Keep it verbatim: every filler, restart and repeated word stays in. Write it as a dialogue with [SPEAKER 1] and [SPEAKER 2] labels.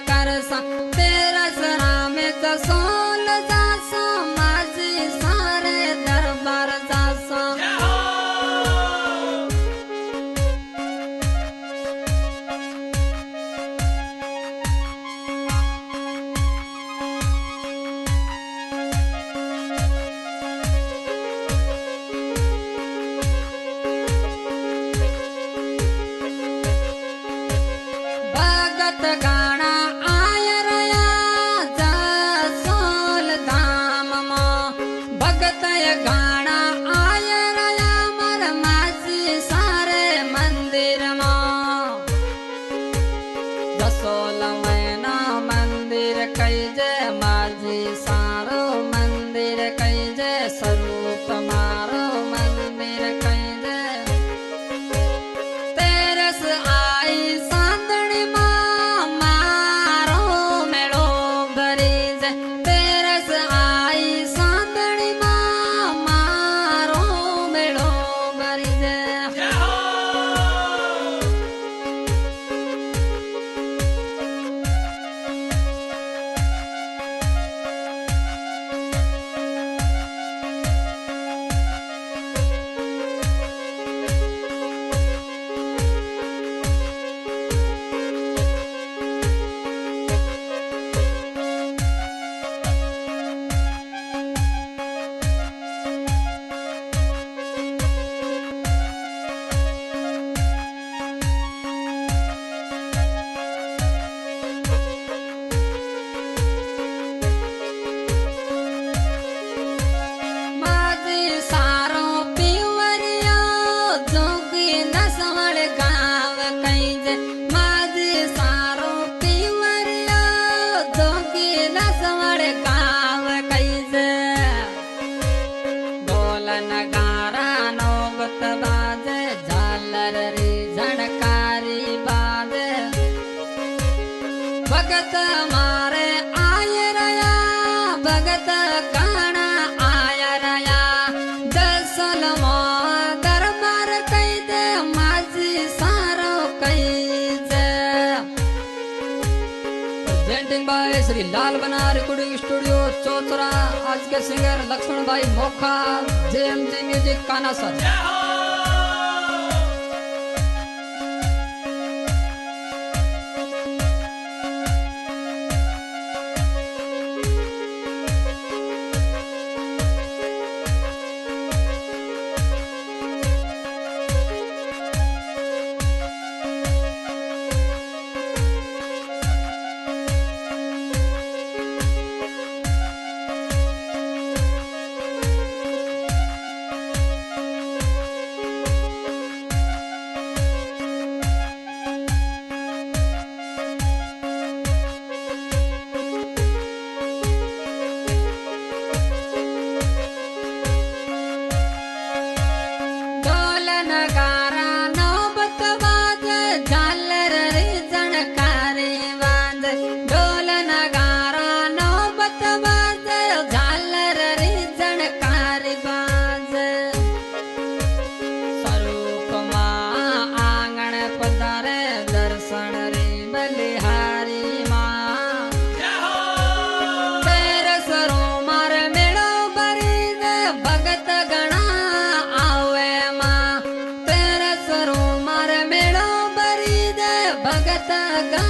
[SPEAKER 1] करसा तेरा सरा में जसोल जासा माझी सारे दरबार जासा गाना आय रया जसोल धाम में भगत गाना आय रया मर माझी सारे मंदिर में जसोल मैना मंदिर कई जय माझी सारो मंदिर कई जय स्वरूप मारो मंदिर कई जय तेरस आई सांदणी नगारा नौबत बाजे झालर री झणकारी बाजे भगत मारे आय रया भगत गाना आय रया जसल मो दरबार कई दे माझी सारो कई जे presenting by Shri Lal Bana recording studio Chauchra आज के सिंगर लक्ष्मण भाई मोखा जेएमजी म्यूजिक काना सर नगारा नौबत बाजे झालर री झणकारी बाजे ढोल नगारा नौबत बाजे झालर री झणकारी बाजे स्वरूप मां आंगण पधारे दर्शन री बलिहारी मां तेरे सरो मार मेड़ो भरी दे भगत गणा भगत